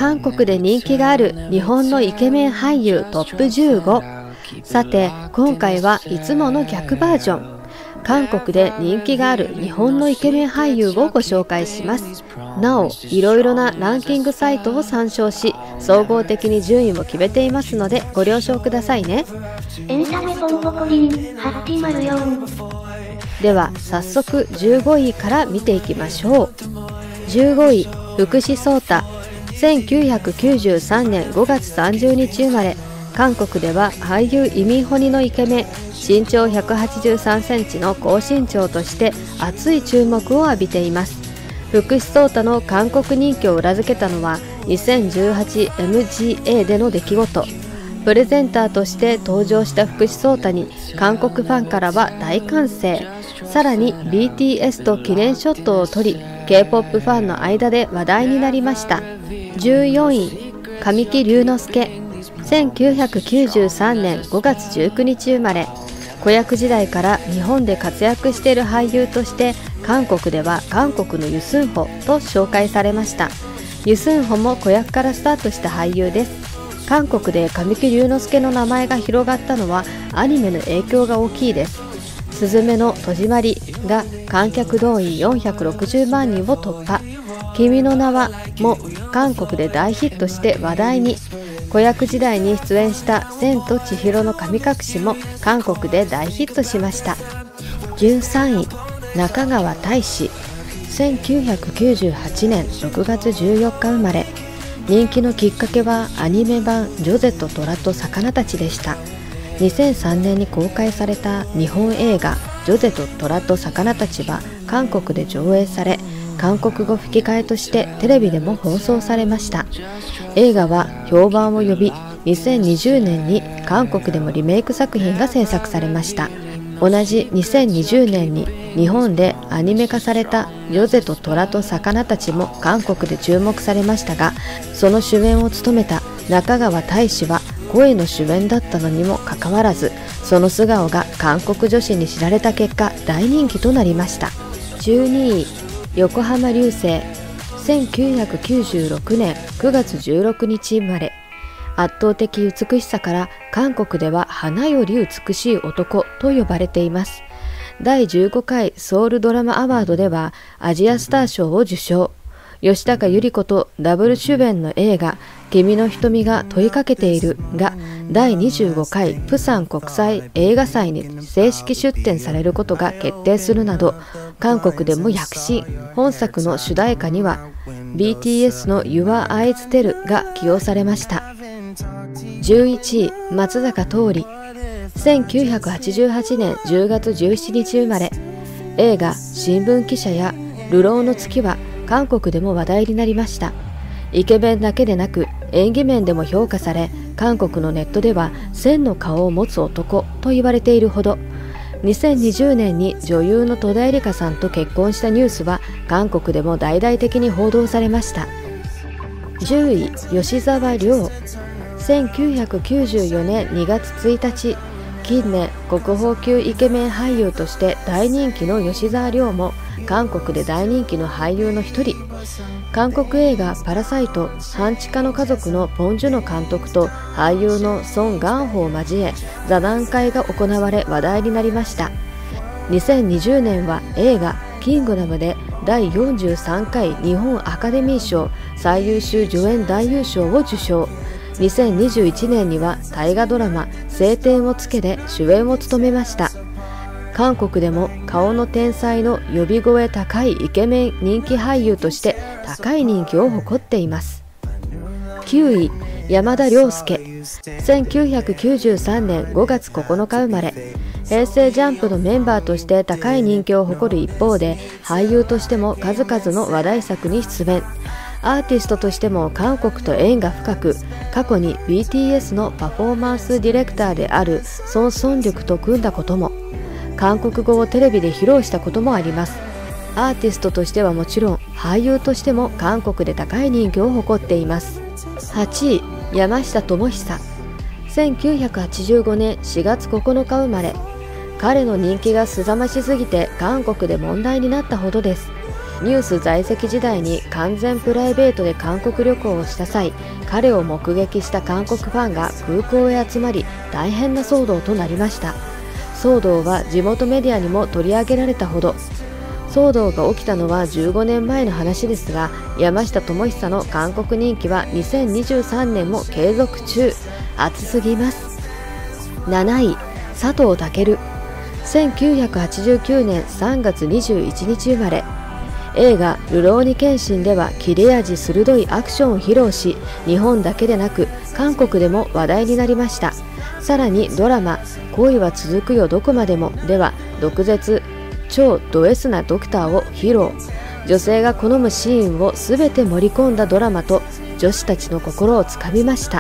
韓国で人気がある日本のイケメン俳優トップ15。さて、今回はいつもの逆バージョン。韓国で人気がある日本のイケメン俳優をご紹介します。なお、いろいろなランキングサイトを参照し、総合的に順位も決めていますのでご了承くださいね。 エンタメポンポコリン804。 では早速15位から見ていきましょう。15位、福士蒼太。1993年5月30日生まれ。韓国では俳優イ・ミンホニのイケメン、身長183センチの高身長として熱い注目を浴びています。福士蒼太の韓国人気を裏付けたのは 2018MGA での出来事。プレゼンターとして登場した福士蒼太に韓国ファンからは大歓声。さらに BTS と記念ショットを撮り、 K-POP ファンの間で話題になりました。14位、神木隆之介。1993年5月19日生まれ。子役時代から日本で活躍している俳優として、韓国では韓国のユスンホと紹介されました。ユスンホも子役からスタートした俳優です。韓国で神木隆之介の名前が広がったのはアニメの影響が大きいです。すずめの戸締まりが観客動員460万人を突破。君の名はも韓国で大ヒットして話題に。子役時代に出演した千と千尋の神隠しも韓国で大ヒットしました。13位、中川大志。1998年6月14日生まれ。人気のきっかけはアニメ版ジョゼと虎と魚たちでした。2003年に公開された日本映画ジョゼと虎と魚たちは韓国で上映され、韓国語吹き替えとしてテレビでも放送されました。映画は評判を呼び、2020年に韓国でもリメイク作品が制作されました。同じ2020年に日本でアニメ化されたジョゼと虎と魚たちも韓国で注目されましたが、その主演を務めた中川大志は声の主演だったのにもかかわらず、その素顔が韓国女子に知られた結果大人気となりました。12位、横浜流星。1996年9月16日生まれ。圧倒的美しさから韓国では花より美しい男と呼ばれています。第15回ソウルドラマアワードではアジアスター賞を受賞。吉高由里子とダブル主演の映画「君の瞳が問いかけている」が第25回プサン国際映画祭に正式出展されることが決定するなど、韓国でも躍進。本作の主題歌には BTS の Your Eyes Tell が起用されました。11位、松坂桃李。1988年10月17日生まれ。映画新聞記者や流浪の月は韓国でも話題になりました。イケメンだけでなく演技面でも評価され、韓国のネットでは千の顔を持つ男と言われているほど。2020年に女優の戸田恵梨香さんと結婚したニュースは韓国でも大々的に報道されました。10位、吉沢亮。1994年2月1日、近年国宝級イケメン俳優として大人気の吉沢亮も韓国で大人気の俳優の一人。韓国映画パラサイト半地下の家族のポン・ジュノ監督と俳優のソン・ガンホを交え座談会が行われ話題になりました。2020年は映画キングダムで第43回日本アカデミー賞最優秀助演男優賞を受賞。2021年には大河ドラマ青天を衝けで主演を務めました。韓国でも顔の天才の呼び声高いイケメン人気俳優として高い人気を誇っています。9位、山田涼介。1993年5月9日生まれ。平成ジャンプのメンバーとして高い人気を誇る一方で、俳優としても数々の話題作に出演。アーティストとしても韓国と縁が深く、過去に BTS のパフォーマンスディレクターであるソン・ソンリュクと組んだことも。韓国語をテレビで披露したこともあります。アーティストとしてはもちろん、俳優としても韓国で高い人気を誇っています。8位、山下智久。1985年4月9日生まれ。彼の人気がすざましすぎて韓国で問題になったほどです。 ニュース在籍時代に完全プライベートで韓国旅行をした際、彼を目撃した韓国ファンが空港へ集まり大変な騒動となりました。騒動は地元メディアにも取り上げられたほど。騒動が起きたのは15年前の話ですが、山下智久の韓国人気は2023年も継続中。熱すぎます。7位、佐藤健。1989年3月21日生まれ。映画「るろうに剣心」では切れ味鋭いアクションを披露し、日本だけでなく韓国でも話題になりました。さらにドラマ「恋は続くよどこまでも」では毒舌超ド S なドクターを披露。女性が好むシーンを全て盛り込んだドラマと女子たちの心をつかみました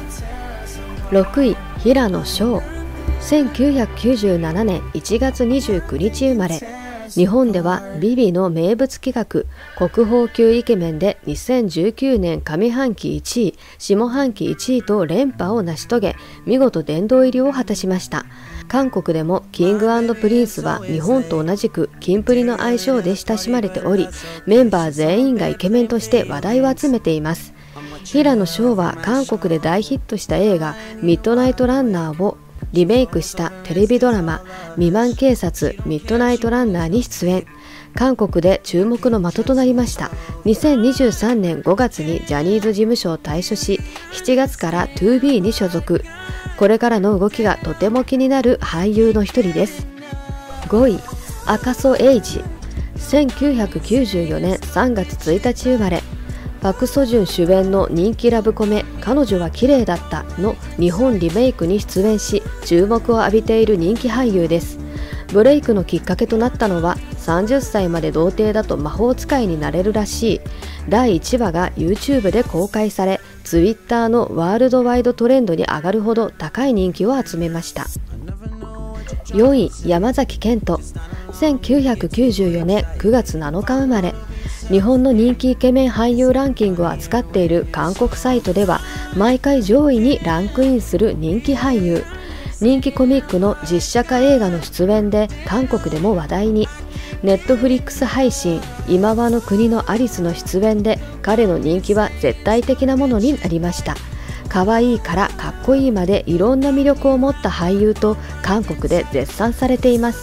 。6位、平野紫耀。1997年1月29日生まれ。日本ではビビの名物企画国宝級イケメンで2019年上半期1位下半期1位と連覇を成し遂げ、見事殿堂入りを果たしました。韓国でもキング&プリンスは日本と同じくキンプリの愛称で親しまれており、メンバー全員がイケメンとして話題を集めています。平野紫耀は韓国で大ヒットした映画ミッドナイトランナーをリメイクしたテレビドラマ未満警察ミッドナイトランナーに出演。韓国で注目の的となりました。2023年5月にジャニーズ事務所を退所し、7月から 2B に所属。これからの動きがとても気になる俳優の一人です。5位、赤楚衛二。1994年3月1日生まれ。パク・ソジュン主演の人気ラブコメ「彼女は綺麗だった」の日本リメイクに出演し、注目を浴びている人気俳優です。ブレイクのきっかけとなったのは、30歳まで童貞だと魔法使いになれるらしい第1話が YouTube で公開され、Twitter のワールドワイドトレンドに上がるほど高い人気を集めました。4位、山崎賢人。1994年9月7日生まれ。日本の人気イケメン俳優ランキングを扱っている韓国サイトでは毎回上位にランクインする人気俳優。人気コミックの実写化映画の出演で韓国でも話題に。ネットフリックス配信「今はの国のアリス」の出演で彼の人気は絶対的なものになりました。可愛いからかっこいいまでいろんな魅力を持った俳優と韓国で絶賛されています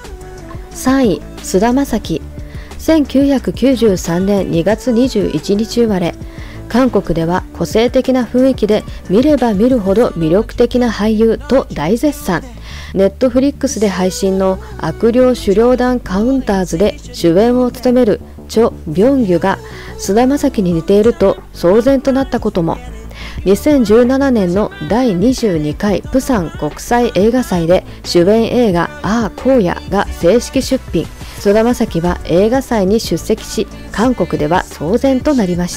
。3位、菅田将暉。1993年2月21日生まれ。韓国では個性的な雰囲気で見れば見るほど魅力的な俳優と大絶賛。ネットフリックスで配信の悪霊狩猟団カウンターズで主演を務めるチョ・ビョンギュが菅田将暉に似ていると騒然となったことも。2017年の第22回プサン国際映画祭で主演映画「ああ荒野」が正式出品。菅田将暉は映画祭に出席し、韓国では騒然となりました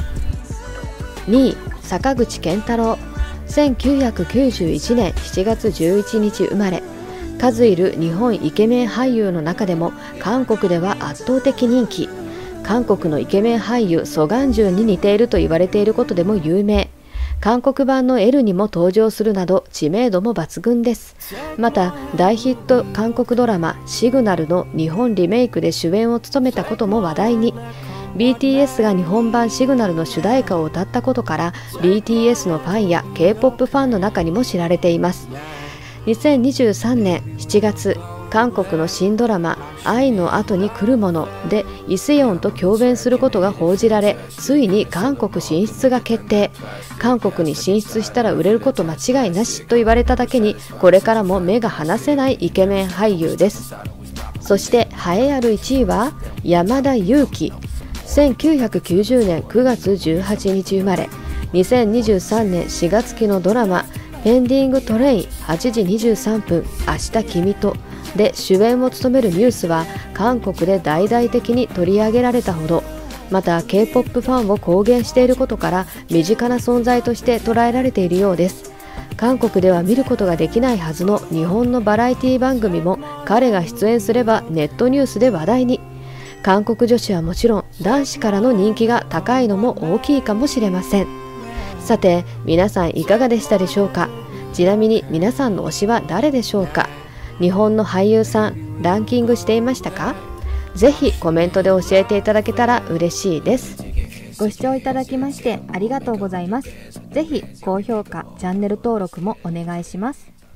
。2位、坂口健太郎。1991年7月11日生まれ。数いる日本イケメン俳優の中でも韓国では圧倒的人気。韓国のイケメン俳優ソ・ガンジュンに似ていると言われていることでも有名。韓国版の L にも登場するなど知名度も抜群です。また大ヒット韓国ドラマ「シグナル」の日本リメイクで主演を務めたことも話題に。 BTS が日本版シグナルの主題歌を歌ったことから BTS のファンや K-POP ファンの中にも知られています。2023年7月、韓国の新ドラマ「愛の後に来るもの」でイ・セヨンと共演することが報じられ、ついに韓国進出が決定。韓国に進出したら売れること間違いなしと言われただけに、これからも目が離せないイケメン俳優です。そして栄えある1位は山田裕貴。1990年9月18日生まれ。2023年4月期のドラマ「ペンディングトレイン8時23分明日君と」で主演を務めるニュースは韓国で大々的に取り上げられたほど。また K-POP ファンを公言していることから身近な存在として捉えられているようです。韓国では見ることができないはずの日本のバラエティ番組も彼が出演すればネットニュースで話題に。韓国女子はもちろん男子からの人気が高いのも大きいかもしれません。さて皆さんいかがでしたでしょうか。ちなみに皆さんの推しは誰でしょうか。日本の俳優さんランキングしていましたか。 ぜひコメントで教えていただけたら嬉しいです。 ご視聴いただきましてありがとうございます。ぜひ高評価、チャンネル登録もお願いします。